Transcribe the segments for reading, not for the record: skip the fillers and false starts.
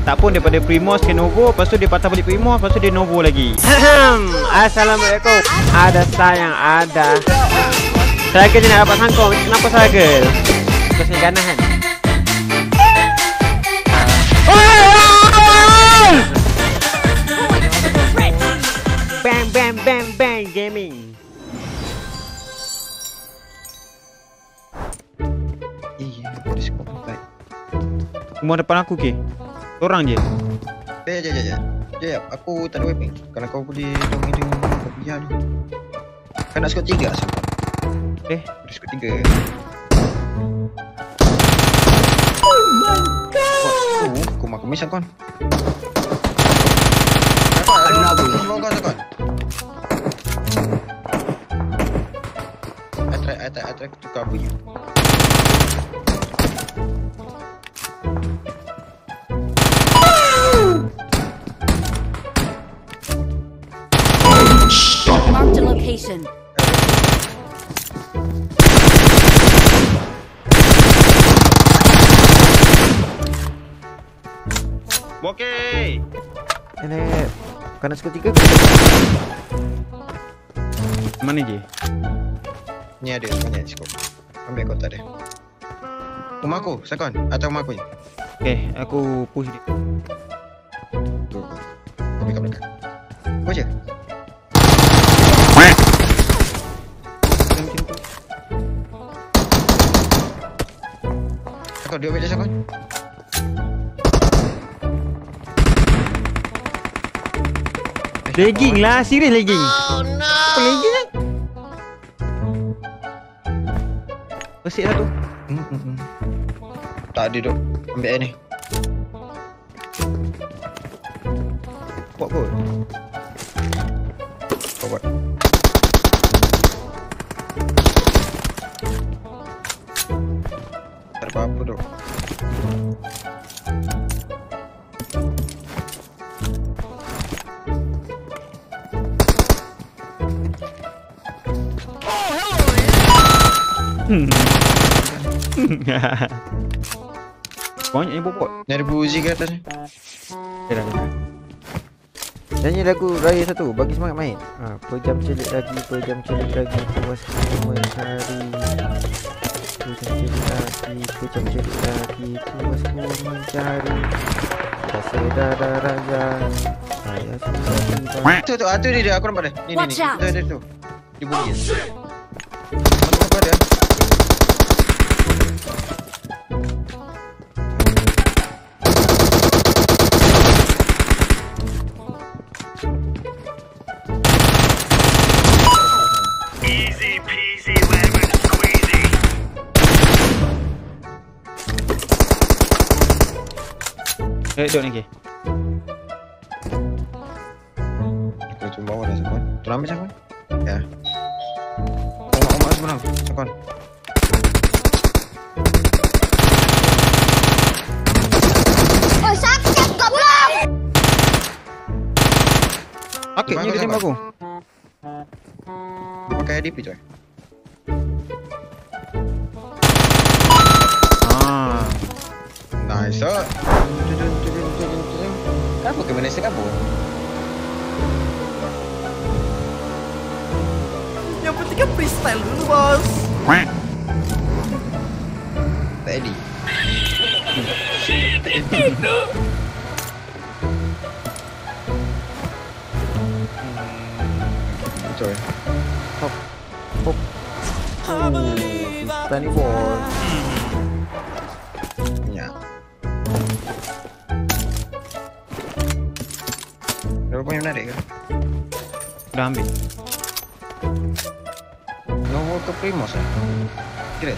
Tak pun daripada Primos ke Novo, lepas tu dia patah balik Primos, lepas tu dia Novo lagi. Assalamualaikum. Ada sayang, ada. Struggle je nak dapat sangkong. Kenapa struggle? Terus ni ganas kan? Bang bang bang bang gaming. Iya, ada skop 4. Semua depan aku ke? Seorang je. Jap, aku tak ada weapon. Kalau kau boleh tolong dia biar ni. Kan nak skop 3 asal. Ada skop 3. Oh my god. Aku makan misal kon. I try to cover you. Mark the location. Okey. Ini kena skop 3. Mana je? Ni ada banyak skop. Ambil kau tak ada. Rumah aku, Sakon. Atau rumah aku ni. Okay, aku push dia. Tu. Ambil kat belakang. Kau je. Sakon, dia ambil je Sakon. Lagging lah, serius lagging. Oh no. Apa lagging kan? Bersih satu. Tak ada duk. Ambil air ni. Buat kot. Kau buat. Tak ada apa-apa duk. Banyak ni bobot. Ni ada buzi ke atas ni? Dah. Nyanyi lagu raya satu, bagi semangat main. Pejam celik lagi, pejam celik lagi, puas mencari. Pejam celik lagi, pejam celik lagi, puas mencari. Rasa dada raja, saya sudah tiba. Tu dia, aku nampak dia. Ni. Watch out. Tu. Dia bunyi. Apa dia? Easy peasy lemon squeezy. Duduk ni ke? Aku cuma bawa dah Sakon. Tu ambil Sakon. Ya. Omak sebenarnya Sakon. Oh, sakit goblok. Akiknya dia tembak aku. Dia pakai ADP coy. Nice. Kenapa ke Malaysia kabur? Yang penting kan freestyle dulu bos. Tak Eddie. Coy. Hop. Tiny ball. Ya. Berapa yang menarik ke? Dah ambil. Novo ke Primos lah. Kires.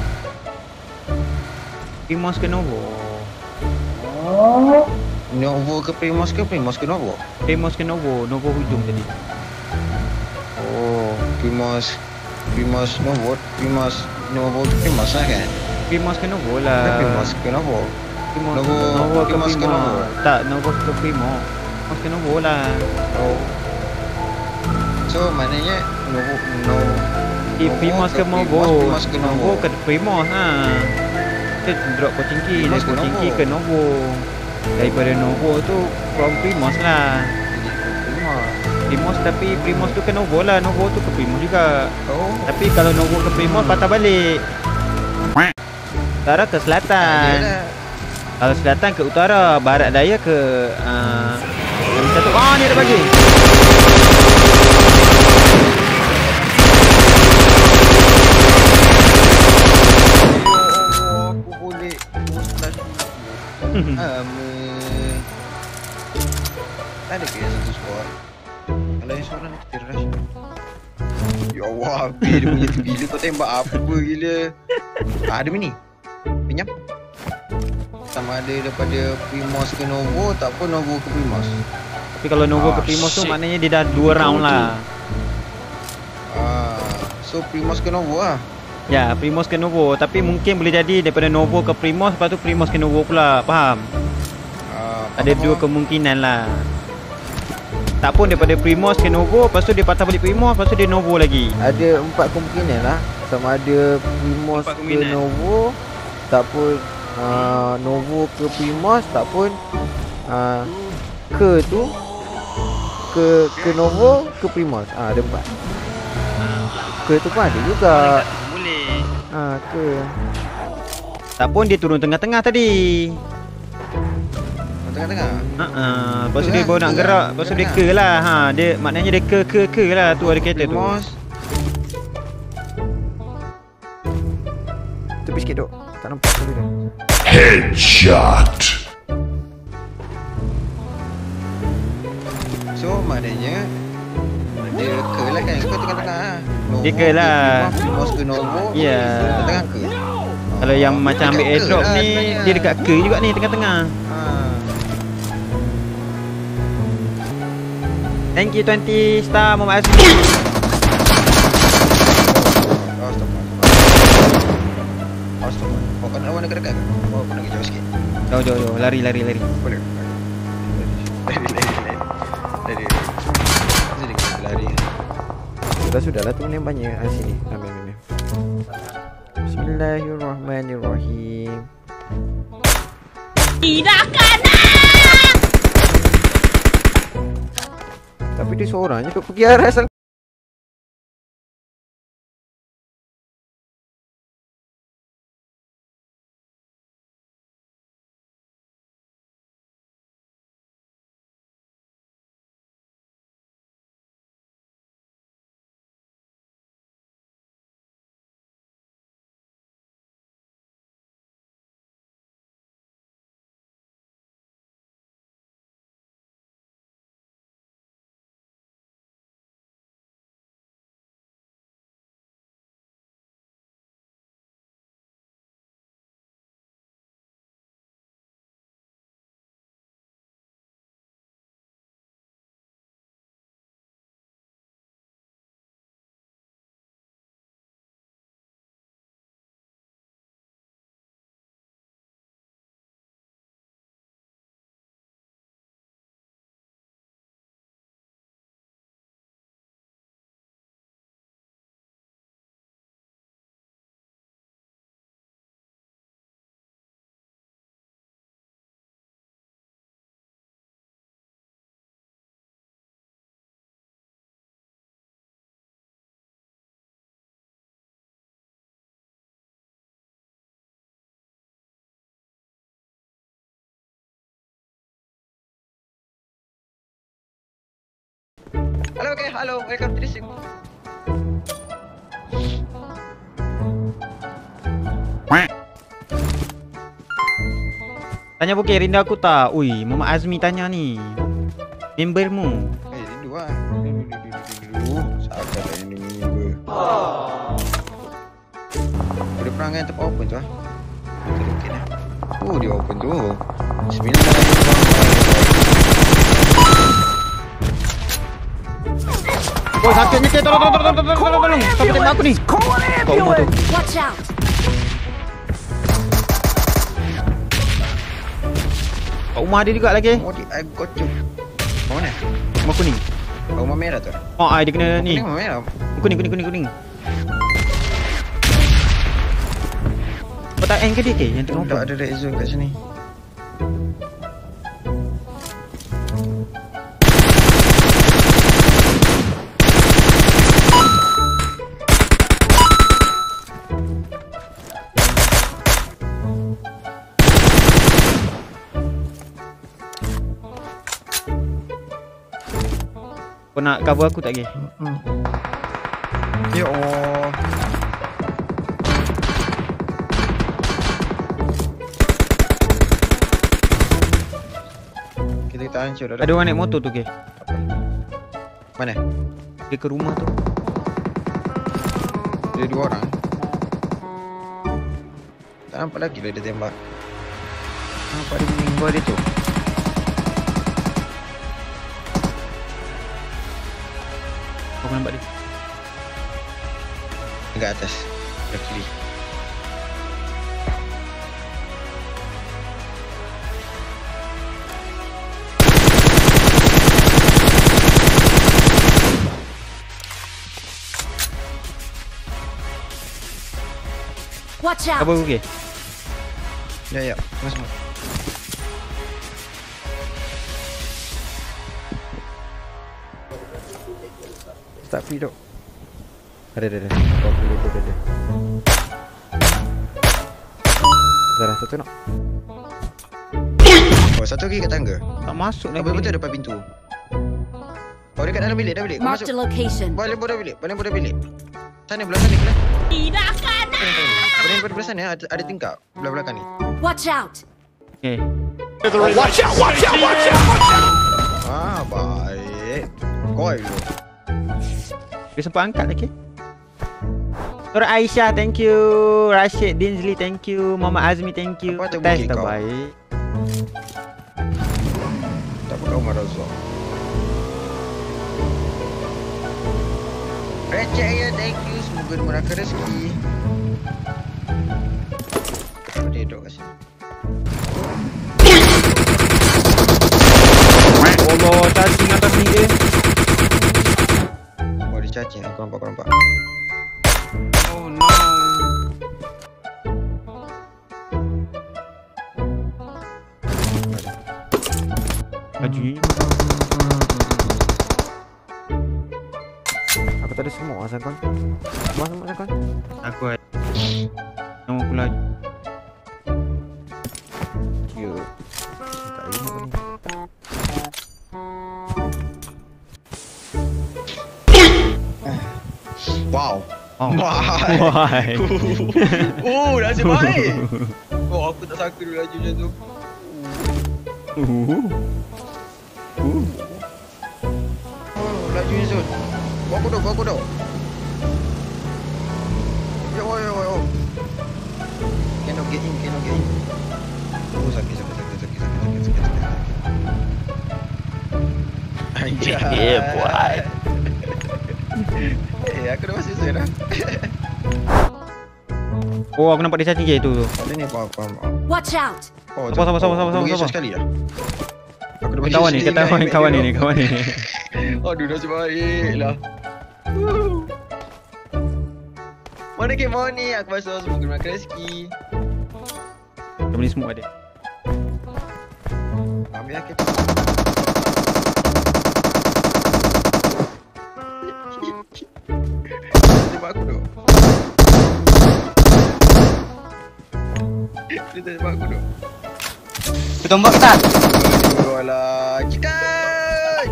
Primos ke Novo? Novo ke Primos ke Primos ke Novo? Primos ke Novo? Novo hujung tadi. Oh, Primos Novo, Novo Primos lah kan? Primos ke Novo lah. Primos ke Novo. Novo ke Primos ke Novo. Tak, Novo ke Primos. Primos ke Novo lah. Oh. So maknanya Primos ke Novo. Primos ke Novo. Novo ke Primos ha. Kita drop Pochinki, dari Pochinki ke Novo. Daripada Novo tu from Primos lah. Primos tapi Primos tu ke Novo lah. Novo tu ke Primos juga. Tapi kalau Novo ke Primos patah balik. Utara ke selatan. Kalau selatan ke utara, barat daya ke satu. Ni ada bagi. Aku boleh post lagi. Ada ke yang satu squad? Kalau yang seorang ni kita rush. Ya Allah, habis dia punya tu gila. Kau tembak apa gila. Ada mini. Pinjam. Sama ada daripada Primos ke Novo, tak pun Novo ke Primos. Tapi kalau Novo ke Primos tu maknanya dia dah 2 round lah. So Primos ke Novo lah. Ya, Primos ke Novo. Tapi mungkin boleh jadi daripada Novo ke Primos, lepas tu Primos ke Novo pula. Faham? Ada 2 kemungkinan lah. Tak pun daripada Primos ke Novo, lepas tu dia patah balik Primos, lepas tu dia Novo lagi. Ada 4 kemungkinan lah. Sama ada Primos ke Novo, tak pun Novo ke Primos, tak pun ke tu ke Novo ke Primos. Ada 4. Ke tu pun ada juga. Boleh. Ke. Tak pun dia turun tengah-tengah tadi. Tengah-tengah. Lepas tu dia baru nak gerak, lepas tu dia ke lah. Dia maknanya dia ke lah tu ada kereta tu. Tepi sikit duk. Tak nampak tadi dah. Headshot. So maknanya dia ke lah kan. Kau tengah-tengah. Dia ke lah. Primos ke Novo. Ya. Tengah ke. Kalau yang macam ambil airdrop ni, dia dekat ke juga ni tengah-tengah. Thank you 20 star Muhammad Azmi. Kau kan awak nak dekat ke? Kau nak pergi jauh sikit. Jauh, lari. Boleh. Lari. Sudahlah tu ni banyak sini. Ambil. Bismillahirrahmanirrahim. Tidak kena. Tapi dia seorang je kau pergi arah asal. Hello, welcome to the stream. Tanya Bukit, rindu aku tak? Ui, Muhammad Azmi tanya ni. Membermu. Rindu lah. Rindu. Sabar lah rindu member. Ada perangai yang open tu lah. Okey lah. Dia open tu. Bismillahirrahmanirrahim. Oh, sakitnya ke? Tolong. Siapa tembak aku ni? Kau rumah tu. Watch out. Kat rumah dia juga lagi. I got you. Mana? Rumah kuning. Rumah merah tu. Oh, dia kena ni. Rumah merah. Kuning. Kau tak end ke dia ke? Yang tengah Tak ada red zone kat sini. Kau nak cover aku tak ke? Ya Allah. Kita tahan hancur dah. Ada orang naik motor tu ke? Mana? Dia ke rumah tu. Ada 2 orang. Tak nampak lagi lah dia tembak. Nampak dia punya gua dia tu. Kau nampak dia? Dekat atas. Dah kiri. Watch out! Cover aku ke? Ya, ya. Semua. Start free dok. Ada. Kau boleh ada. Dah satu nak. Oh, satu lagi kat tangga. Tak masuk lagi. Betul depan pintu. Oh, dekat dalam bilik, dah bilik. Kau Marked a masuk. location. Boleh bilik. Sana belah sana belah. Tidak kena! Boleh belah sana ada tingkap belah belakang ni. Watch out! Okay. Watch out! Ah, baik. Koi dulu. Dia sempat angkat lagi. Tora Aisyah, thank you. Rashid Dinsley, thank you. Muhammad Azmi, thank you. Apa tu Test bunyi kau? terbaik. Tak apa kau marah Zul. Receh ya, thank you. Semoga dimurahkan rezeki. Apa dia duduk kat sini? Allah, cacing atas ni dia. Oh, dia cacing. Aku nampak. Oh no. Baju ni. Aku tak ada semua asal kau. Semua asal kau. Aku ada. Nama aku lagi. Cute. Tak ada apa ni. Wow. Oh. Why? Why? Oh, nasib baik. Oh, aku tak sangka dulu laju macam tu. Oh, laju ni Zul. Bawa aku dok. Yo. Cannot get in. Oh, sakit. Anjay. Yeah, boy. Aku dah masuk Zul dah. Oh, aku nampak dia cacing je tu. Ada ni apa. Watch out! Oh, Sabar. Sabar sekali dah. Aku dah Kawan ni. Aduh, nasib baik lah. Mana ke mau ni? Aku masuk semoga makan rezeki. Kamu ni semua ada. Ambil aku. Tembak aku duk. Dia tembak aku duk. Ketombak tak? Aduh, alah. Chicken!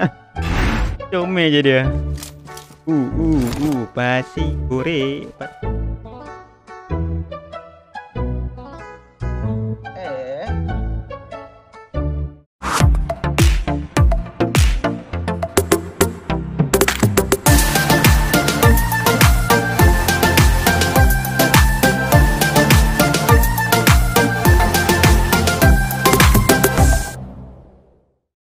Comel je dia. Pasi goreng.